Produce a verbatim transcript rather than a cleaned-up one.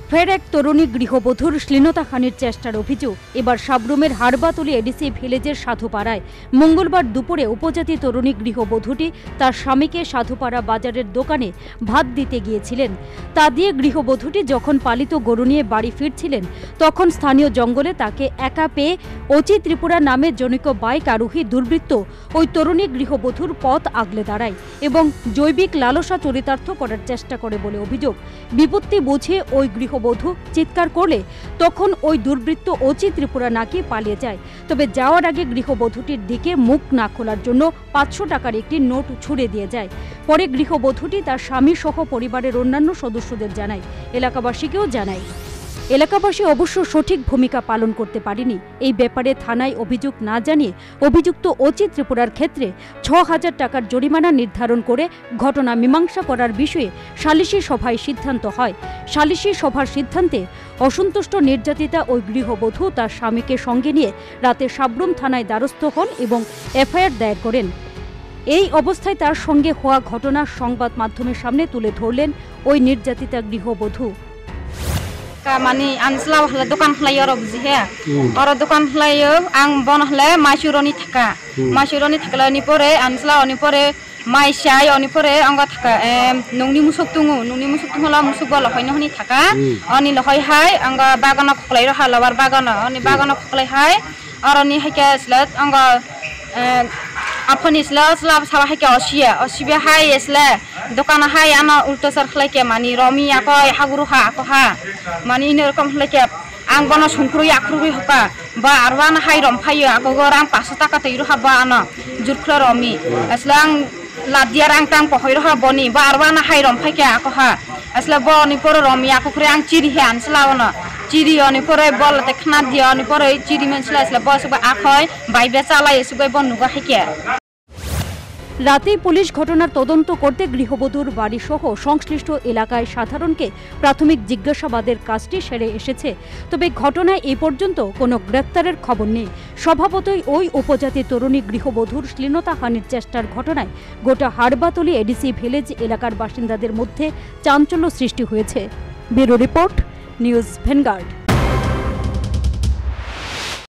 ফের এক তরুণী গৃহবধূর শ্লীলতাহানির চেষ্টার অভিযোগ। এবার সাবরুমের হারবাতলি এডিসি ভিলেজের সাধুপাড়ায় মঙ্গলবার দুপুরে উপজাতি তরুণী গৃহবধূটি তার স্বামীকে সাধুপাড়া বাজারের দোকানে ভাত দিতে গিয়েছিলেন। তা দিয়ে গৃহবধূটি যখন পালিত গরু নিয়ে বাড়ি ফিরছিলেন তখন স্থানীয় জঙ্গলে তাকে একা পেয়ে অচি ত্রিপুরা নামে জনৈক বাইক আরোহী দুর্বৃত্ত ওই তরুণী গৃহবধূর পথ আগলে দাঁড়ায় এবং জৈবিক লালসা চরিতার্থ করার চেষ্টা করে বলে অভিযোগ। বিপত্তি বুঝে ওই গৃহবধূ চিৎকার করলে তখন ওই দুর্বৃত্ত অচি ত্রিপুরা নাকি পালিয়ে যায়। তবে যাওয়ার আগে গৃহবধূটির দিকে মুখ না খোলার জন্য পাঁচশো টাকার একটি নোট ছুড়ে দিয়ে যায়। পরে গৃহবধূটি তার স্বামী সহ পরিবারের অন্যান্য সদস্যদের জানায়, এলাকাবাসীকেও জানায়। এলাকাবাসী অবশ্য সঠিক ভূমিকা পালন করতে পারেনি। এই ব্যাপারে থানায় অভিযোগ না জানিয়ে অভিযুক্ত অচি ত্রিপুরার ক্ষেত্রে ছ হাজার টাকার জরিমানা নির্ধারণ করে ঘটনা মীমাংসা করার বিষয়ে সালিশি সভায় সিদ্ধান্ত হয়। সালিশি সভার সিদ্ধান্তে অসন্তুষ্ট নির্যাতিতা ওই গৃহবধূ তার স্বামীকে সঙ্গে নিয়ে রাতে সাবরুম থানায় দ্বারস্থ হন এবং এফআইআর দায়ের করেন। এই অবস্থায় তার সঙ্গে হওয়া ঘটনার সংবাদ মাধ্যমের সামনে তুলে ধরলেন ওই নির্যাতিতা গৃহবধূ। Mani ansla hla dokan hlayo ro buji he oro dokan hlayo ang bon hla masuroni thaka masuroni thakla ni pore ansla oni pore mai sai oni pore anga thaka nungni musuk tungu nungni musuk tungla musuk bol hoino honi thaka oni lhoi hai anga bagana khlai ro halabar bagana oni bagana khlai hai oro ni haike slat anga apani sla sla sawa haike osia osibe hai esla দোকান হাই আনা উল্টো সার খলাইকে মানি রমি আকো হাগুরু হা আকো হা মানি ইনে রকম খলাইকে আং বনা সংক্রুই আক্রুই হকা বা আরবান হাই রম ফাইयो আকো গরাং পাঁচশো টাকা তৈরু হাবা আনা জুরখলা রমি আসলে আং লাদিয়া রাং টাং পহইরো হা বনি বা আরবান হাই রম ফাইকে আকো হা আসলে বনি পর রমি আকো করে আং চিরি হে আনসলাওনা চিরি অনি পরে বলতে খানা দিয়া অনি পরে চিরি মেনসলা আসলে বস আখয় বাইবে চালাই এসুগৈ বনুগা হাইকে। রাতেই পুলিশ ঘটনার তদন্ত করতে গৃহবধূর বাড়িসহ সংশ্লিষ্ট এলাকায় সাধারণকে প্রাথমিক জিজ্ঞাসাবাদের কাজটি সেরে এসেছে। তবে ঘটনায় এই পর্যন্ত কোনো গ্রেপ্তারের খবর নেই। স্বভাবতই ওই উপজাতি তরুণী গৃহবধূর শ্লীলতাহানির চেষ্টার ঘটনায় গোটা হারবাতলি এডিসি ভিলেজ এলাকার বাসিন্দাদের মধ্যে চাঞ্চল্য সৃষ্টি হয়েছে। Bureau report, news vanguard.